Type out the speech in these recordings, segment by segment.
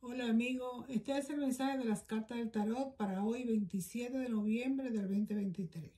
Hola amigos, este es el mensaje de las cartas del tarot para hoy 27 de noviembre del 2023.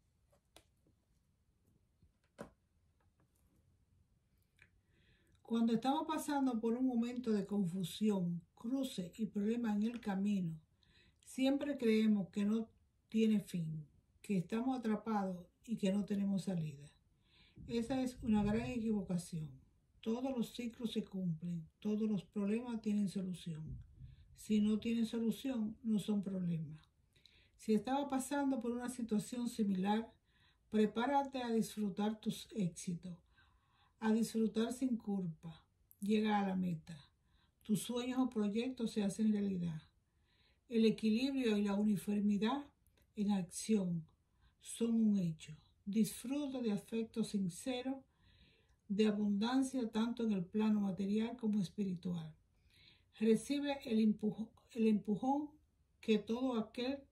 Cuando estamos pasando por un momento de confusión, cruce y problemas en el camino, siempre creemos que no tiene fin, que estamos atrapados y que no tenemos salida. Esa es una gran equivocación. Todos los ciclos se cumplen, todos los problemas tienen solución. Si no tienen solución, no son problemas. Si estaba pasando por una situación similar, prepárate a disfrutar tus éxitos, a disfrutar sin culpa. Llega a la meta. Tus sueños o proyectos se hacen realidad. El equilibrio y la uniformidad en acción son un hecho. Disfruta de afecto sincero, de abundancia tanto en el plano material como espiritual. Recibe el empujón que todo aquel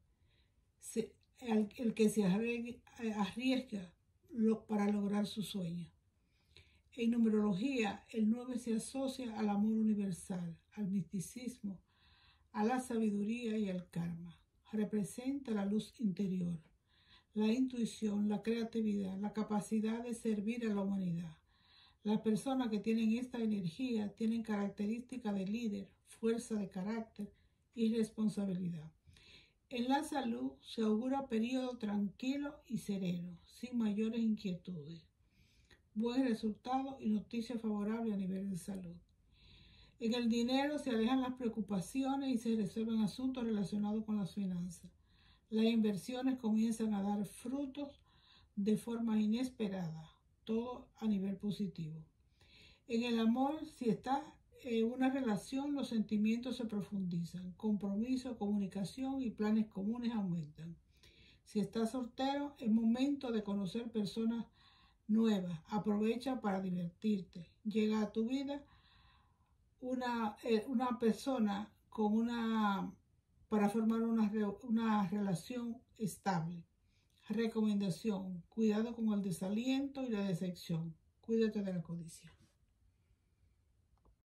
el que se arriesga para lograr su sueño. En numerología, el 9 se asocia al amor universal, al misticismo, a la sabiduría y al karma. Representa la luz interior, la intuición, la creatividad, la capacidad de servir a la humanidad. Las personas que tienen esta energía tienen características de líder, fuerza de carácter y responsabilidad. En la salud se augura periodo tranquilo y sereno, sin mayores inquietudes. Buen resultado y noticias favorables a nivel de salud. En el dinero se alejan las preocupaciones y se resuelven asuntos relacionados con las finanzas. Las inversiones comienzan a dar frutos de forma inesperada, todo a nivel positivo. En el amor, si está en una relación, los sentimientos se profundizan, compromiso, comunicación y planes comunes aumentan. Si estás soltero, es momento de conocer personas nuevas, aprovecha para divertirte. Llega a tu vida una persona para formar una relación estable. Recomendación: cuidado con el desaliento y la decepción. Cuídate de la codicia.